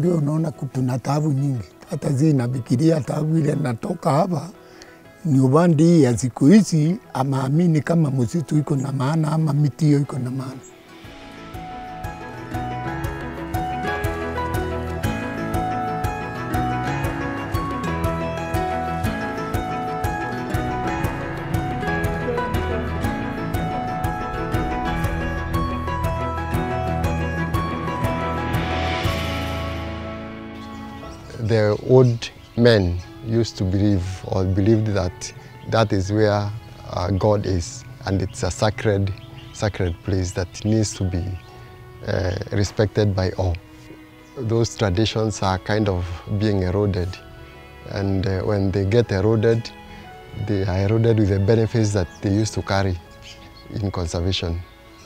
ndio unaona kuna taabu nyingi. Hata nafikiria taabu ile natoka hapa ni ubandi ya siku hizi, ama amini kama msitu iko na maana ama miti hiyo iko na maana. The old men used to believe or believed that that is where God is, and it's a sacred place that needs to be respected by all. Those traditions are kind of being eroded, and when they get eroded, they are eroded with the benefits that they used to carry in conservation.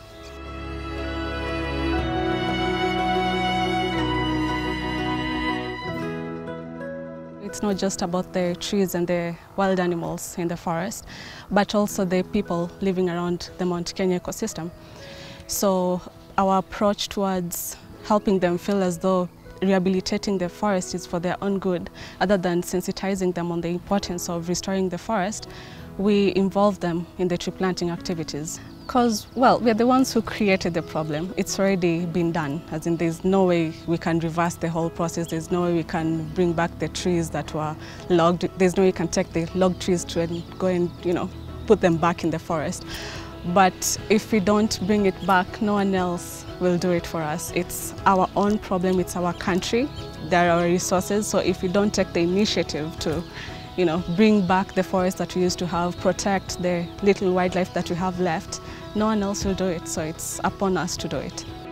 It's not just about the trees and the wild animals in the forest, but also the people living around the Mount Kenya ecosystem. So our approach towards helping them feel as though rehabilitating the forest is for their own good, other than sensitizing them on the importance of restoring the forest, we involve them in the tree planting activities. Because, well, we're the ones who created the problem. It's already been done, as in there's no way we can reverse the whole process. There's no way we can bring back the trees that were logged. There's no way we can take the logged trees to and go and, put them back in the forest. But if we don't bring it back, no one else will do it for us. It's our own problem, it's our country, there are our resources. So if we don't take the initiative to bring back the forest that we used to have, protect the little wildlife that we have left, no one else will do it, so it's upon us to do it.